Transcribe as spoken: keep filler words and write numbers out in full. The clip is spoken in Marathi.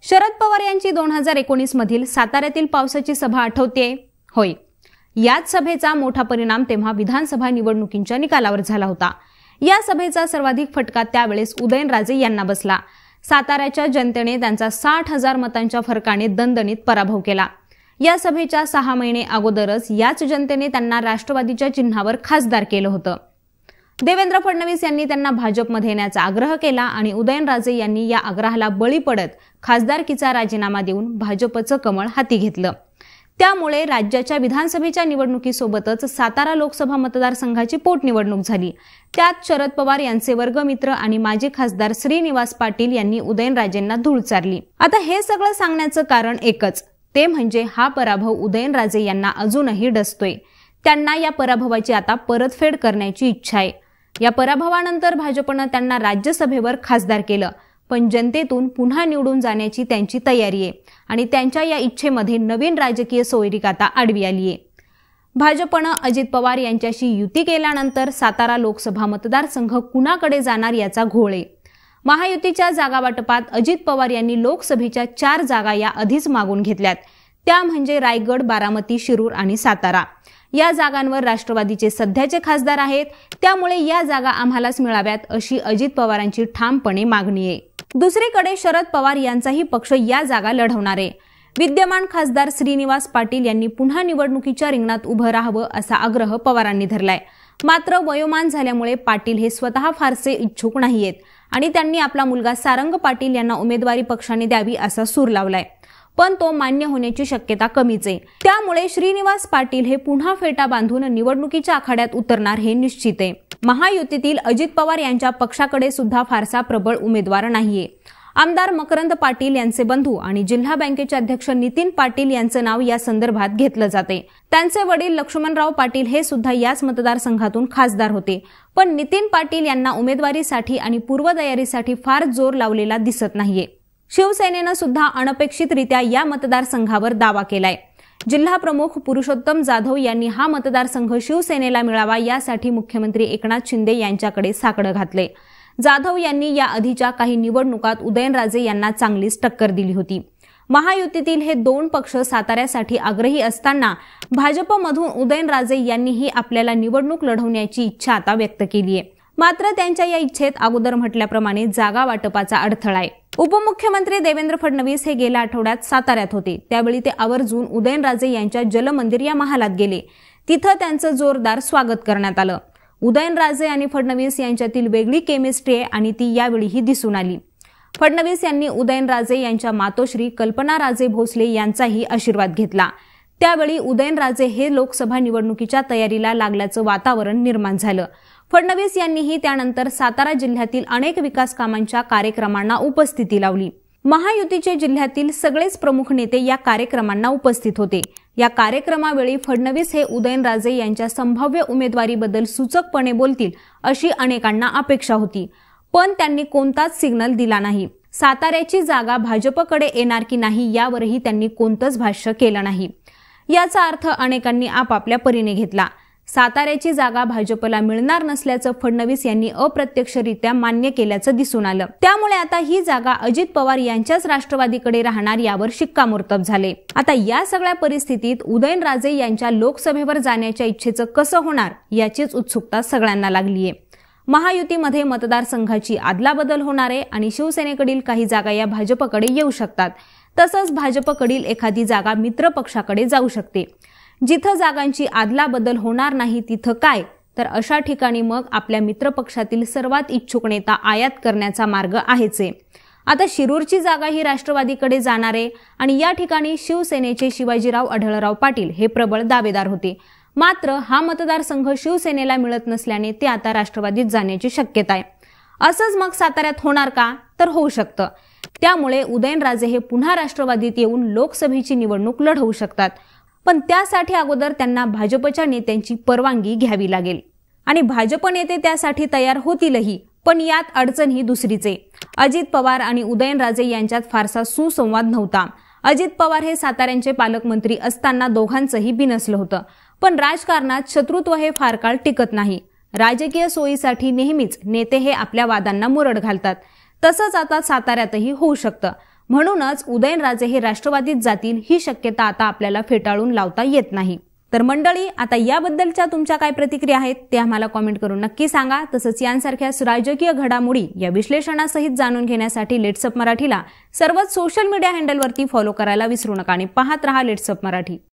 शरद पवार यांची दोन हजार एकोणीस मधील साताऱ्यातील पावसाची सभा आठवते? होय. याच सभेचा मोठा परिणाम तेव्हा विधानसभा निवडणुकींच्या निकालावर झाला होता. या सभेचा सर्वाधिक फटका त्यावेळेस उदयनराजे यांना बसला. साताऱ्याच्या जनतेने त्यांचा साठ हजार मतांच्या फरकाने दणदणीत पराभव केला. या सभेच्या सहा महिने अगोदरच याच जनतेने त्यांना राष्ट्रवादीच्या चिन्हावर खासदार केलं होतं. देवेंद्र फडणवीस यांनी त्यांना भाजपमध्ये येण्याचा आग्रह केला आणि उदयनराजे यांनी या आग्रहाला बळी पडत खासदारकीचा राजीनामा देऊन भाजपचं कमळ हाती घेतलं. त्यामुळे राज्याच्या विधानसभेच्या निवडणुकीसोबतच सातारा लोकसभा मतदारसंघाची पोटनिवडणूक झाली. त्यात शरद पवार यांचे वर्गमित्र आणि माजी खासदार श्रीनिवास पाटील यांनी उदयनराजेंना धूळ चारली. आता हे सगळं सांगण्याचं कारण एकच, ते म्हणजे हा पराभव उदयनराजे यांना अजूनही डसतोय. त्यांना या पराभवाची आता परतफेड करण्याची इच्छा आहे. या पराभवानंतर भाजपनं त्यांना राज्यसभेवर खासदार केलं, पण जनतेतून पुन्हा निवडून जाण्याची त्यांची तयारी आहे आणि त्यांच्या या इच्छेमध्ये नवीन राजकीय सोयरीक आता आडवी आली आहे. भाजपनं अजित पवार यांच्याशी युती केल्यानंतर सातारा लोकसभा मतदारसंघ कुणाकडे जाणार याचा घोळ आहे. महायुतीच्या जागा वाटपात अजित पवार यांनी लोकसभेच्या चार जागा या आधीच मागून घेतल्यात. त्या म्हणजे रायगड, बारामती, शिरूर आणि सातारा. या जागांवर राष्ट्रवादीचे सध्याचे खासदार आहेत, त्यामुळे या जागा आम्हालाच मिळाव्यात अशी अजित पवारांची ठामपणे मागणी आहे. दुसरीकडे शरद पवार यांचाही पक्ष या जागा लढवणार आहे. विद्यमान खासदार श्रीनिवास पाटील यांनी पुन्हा निवडणुकीच्या रिंगणात उभं राहावं असा आग्रह पवारांनी धरलाय. मात्र वयोमान झाल्यामुळे पाटील हे स्वतः फारसे इच्छुक नाहीयेत आणि त्यांनी आपला मुलगा सारंग पाटील यांना उमेदवारी पक्षाने द्यावी असा सूर लावलाय, पण तो मान्य होण्याची शक्यता कमीच आहे. त्यामुळे श्रीनिवास पाटील हे पुन्हा फेटा बांधून निवडणुकीच्या आखाड्यात उतरणार हे निश्चित आहे. महायुतीतील अजित पवार यांच्या पक्षाकडे सुद्धा फारसा प्रबळ उमेदवार नाहीये. आमदार मकरंद पाटील यांचे बंधू आणि जिल्हा बँकेचे अध्यक्ष नितीन पाटील यांचं नाव या संदर्भात घेतलं जाते. त्यांचे वडील लक्ष्मणराव पाटील हे सुद्धा याच मतदारसंघातून खासदार होते, पण नितीन पाटील यांना उमेदवारीसाठी आणि पूर्वतयारीसाठी फार जोर लावलेला दिसत नाहीये. शिवसेनेनं सुद्धा अनपेक्षितरित्या या मतदारसंघावर दावा केलाय. जिल्हा प्रमुख पुरुषोत्तम जाधव यांनी हा मतदारसंघ शिवसेनेला मिळावा यासाठी मुख्यमंत्री एकनाथ शिंदे यांच्याकडे साकडं घातले. जाधव यांनी या आधीच्या काही निवडणुकात उदयनराजे यांना चांगलीच टक्कर दिली होती. महायुतीतील हे दोन पक्ष साताऱ्यासाठी आग्रही असताना भाजपमधून उदयनराजे यांनीही आपल्याला निवडणूक लढवण्याची इच्छा आता व्यक्त केली आहे. मात्र त्यांच्या या इच्छेत अगोदर म्हटल्याप्रमाणे जागा वाटपाचा अडथळा आहे. उपमुख्यमंत्री देवेंद्र फडणवीस हे गेल्या आठवड्यात साताऱ्यात होते. त्यावेळी ते आवर्जून उदयनराजे यांच्या जलमंदिर या महालात गेले. तिथं त्यांचं जोरदार स्वागत करण्यात आलं. उदयनराजे आणि फडणवीस यांच्यातील वेगळी केमिस्ट्री आहे आणि ती यावेळीही दिसून आली. फडणवीस यांनी उदयनराजे यांच्या मातोश्री कल्पना राजे भोसले यांचाही आशीर्वाद घेतला. त्यावेळी उदयनराजे हे लोकसभा निवडणुकीच्या तयारीला लागल्याचं वातावरण निर्माण झालं. फडणवीस यांनीही त्यानंतर सातारा जिल्ह्यातील अनेक विकास कामांच्या कार्यक्रमांना उपस्थिती लावली. महायुतीचे जिल्ह्यातील सगळेच प्रमुख नेते या कार्यक्रमांना उपस्थित होते. या कार्यक्रमावेळी फडणवीस हे उदयनराजे यांच्या संभाव्य उमेदवारीबद्दल सूचकपणे बोलतील अशी अनेकांना अपेक्षा होती, पण त्यांनी कोणताच सिग्नल दिला नाही. साताऱ्याची जागा भाजपकडे येणार की नाही यावरही त्यांनी कोणतंच भाष्य केलं नाही. याचा अर्थ अनेकांनी आपापल्या परीने घेतला. साताऱ्याची जागा भाजपला मिळणार नसल्याचं फडणवीस यांनी अप्रत्यक्षरित्या मान्य केल्याचं दिसून आलं. त्यामुळे आता ही जागा अजित पवार यांच्याच राष्ट्रवादीकडे राहणार यावर शिक्कामोर्तब झाले. आता या सगळ्या परिस्थितीत उदयनराजे यांच्या लोकसभेवर जाण्याच्या इच्छेचं कसं होणार याचीच उत्सुकता सगळ्यांना लागलीय. महायुतीमध्ये मतदारसंघाची आदलाबदल होणार आहे आणि शिवसेनेकडील काही जागा या भाजपकडे येऊ शकतात. तसंच भाजपकडील एखादी जागा मित्र पक्षाकडे जाऊ शकते. जिथं जागांची आदलाबदल होणार नाही तिथं काय, तर अशा ठिकाणी मग आपल्या मित्रपक्षातील सर्वात इच्छुक नेता आयात करण्याचा मार्ग आहेच आहे. आता शिरूरची जागा ही राष्ट्रवादीकडे जाणार आहे आणि या ठिकाणी शिवसेनेचे शिवाजीराव आढळराव पाटील हे प्रबळ दावेदार होते. मात्र हा मतदारसंघ शिवसेनेला मिळत नसल्याने ते आता राष्ट्रवादीत जाण्याची शक्यता आहे. असंच मग साताऱ्यात होणार का, तर होऊ शकतं. त्यामुळे उदयनराजे हे पुन्हा राष्ट्रवादीत येऊन लोकसभेची निवडणूक लढवू शकतात, पण त्यासाठी अगोदर त्यांना भाजपच्या नेत्यांची परवानगी घ्यावी लागेल आणि भाजप नेते त्यासाठी तयार होतीलही. पण यात अडचण ही दुसरीच आहे. अजित पवार आणि उदयनराजे यांच्यात फारसा सुसंवाद नव्हता. अजित पवार हे साताऱ्यांचे पालकमंत्री असताना दोघांचंही बिनसलं होतं, पण राजकारणात शत्रुत्व हे फार काळ टिकत नाही. राजकीय सोयीसाठी नेहमीच नेते हे आपल्या वादांना मुरड घालतात. तसंच आता साताऱ्यातही होऊ शकतं. म्हणूनच उदयनराजे हे राष्ट्रवादीत जातील ही शक्यता आता आपल्याला फेटाळून लावता येत नाही। तर मंडळी, आता याबद्दलच्या तुमच्या काय प्रतिक्रिया आहेत ते आम्हाला कॉमेंट करून नक्की सांगा। तसंच यांसारख्या राजकीय घडामोडी या विश्लेषणासहित जाणून घेण्यासाठी लेट्स अप मराठीला सर्वच सोशल मीडिया हँडलवरती फॉलो करायला विसरू नका आणि पाहत रहा लेट्स अप मराठी।